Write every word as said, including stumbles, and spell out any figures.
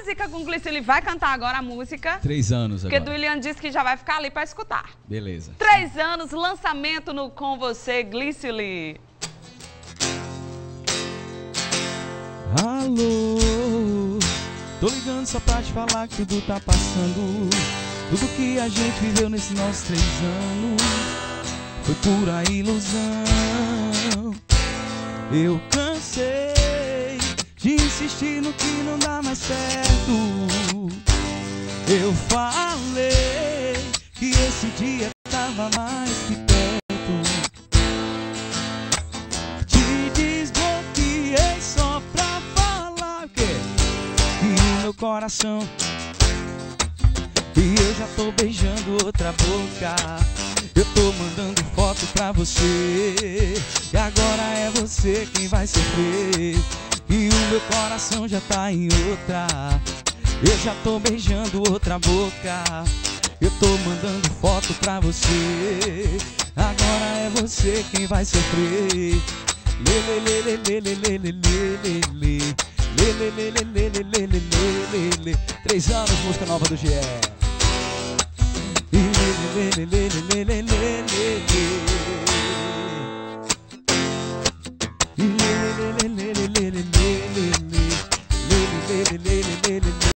música com o Glicílio. Vai cantar agora a música. Três anos agora. Porque Duiliane disse que já vai ficar ali pra escutar. Beleza. Três anos, lançamento no Com Você, Glicílio. Alô, tô ligando só pra te falar que tudo tá passando. Tudo que a gente viveu nesses nossos três anos foi pura ilusão. Eu cansei de insistir no que não dá mais certo. Eu falei que esse dia tava mais que perto. Te desbloqueei só pra falar que, que o meu coração, e eu já tô beijando outra boca. Eu tô mandando foto pra você, e agora é você quem vai sofrer. E o meu coração já tá em outra. Eu já tô beijando outra boca. Eu tô mandando foto pra você, agora é você quem vai sofrer. Lê, lê, lê, lê, lê, lê, lê, lê, lê, lê. Lê, lê, lê, lê, lê, lê, lê, lê, lê, lê. Três anos, música nova do G E. Lê, lê, lê, lê, lê, lê, lê, lê, lê.